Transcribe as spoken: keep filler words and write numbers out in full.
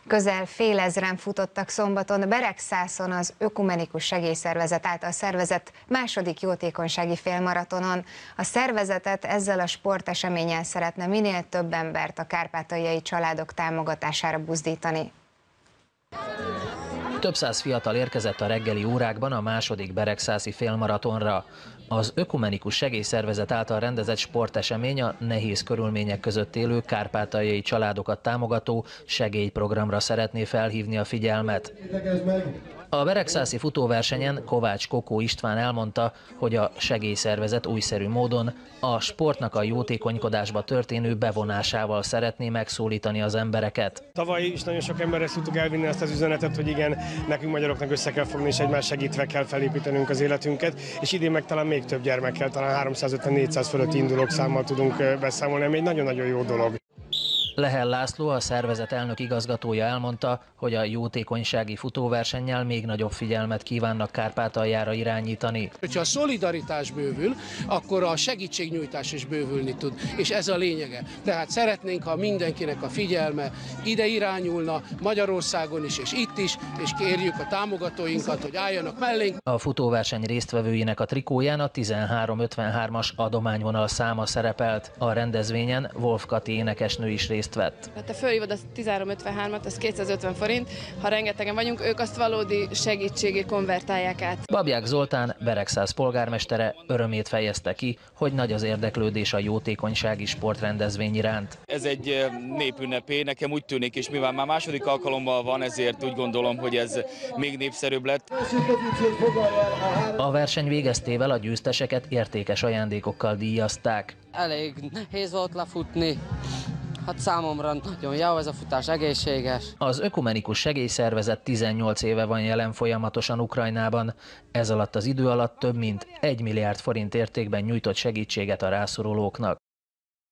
Közel félezren futottak szombaton Beregszászon az Ökumenikus Segélyszervezet által szervezett második jótékonysági félmaratonon. A szervezetet ezzel a sporteseménnyel szeretne minél több embert a kárpátaljai családok támogatására buzdítani. Több száz fiatal érkezett a reggeli órákban a második beregszászi félmaratonra. Az Ökumenikus Segélyszervezet által rendezett sportesemény a nehéz körülmények között élő kárpátaljai családokat támogató segélyprogramra szeretné felhívni a figyelmet. A beregszászi futóversenyen Kovács Kokó István elmondta, hogy a segélyszervezet újszerű módon a sportnak a jótékonykodásba történő bevonásával szeretné megszólítani az embereket. Tavaly is nagyon sok emberre tudtuk elvinni azt az üzenetet, hogy igen, nekünk magyaroknak össze kell fogni, és egymás segítve kell felépítenünk az életünket, és idén meg talán még több gyermekkel, talán háromszázötven-négyszáz fölötti indulók számmal tudunk beszámolni, ami egy nagyon-nagyon jó dolog. Lehel László, a szervezet elnök igazgatója elmondta, hogy a jótékonysági futóversennyel még nagyobb figyelmet kívánnak Kárpátaljára irányítani. Ha a szolidaritás bővül, akkor a segítségnyújtás is bővülni tud, és ez a lényege. Tehát szeretnénk, ha mindenkinek a figyelme ide irányulna, Magyarországon is és itt is, és kérjük a támogatóinkat, hogy álljanak mellénk. A futóverseny résztvevőinek a trikóján a tizenhárom ötvenhármas adományvonal száma szerepelt. A rendezvényen Wolf Kati énekesnő is részt vett. Hát te fölhívod a tizenhárom ötvenhármat, az kétszázötven forint, ha rengetegen vagyunk, ők azt valódi segítségé konvertálják át. Babják Zoltán, Beregszász polgármestere örömét fejezte ki, hogy nagy az érdeklődés a jótékonysági sportrendezvény iránt. Ez egy népünnepé, nekem úgy tűnik, és mivel már második alkalommal van, ezért úgy gondolom, hogy ez még népszerűbb lett. A verseny végeztével a győzteseket értékes ajándékokkal díjazták. Elég nehéz volt lefutni. Hát számomra nagyon jó ez a futás, egészséges. Az Ökumenikus Segélyszervezet tizennyolc éve van jelen folyamatosan Ukrajnában. Ez alatt az idő alatt több mint egy milliárd forint értékben nyújtott segítséget a rászorulóknak.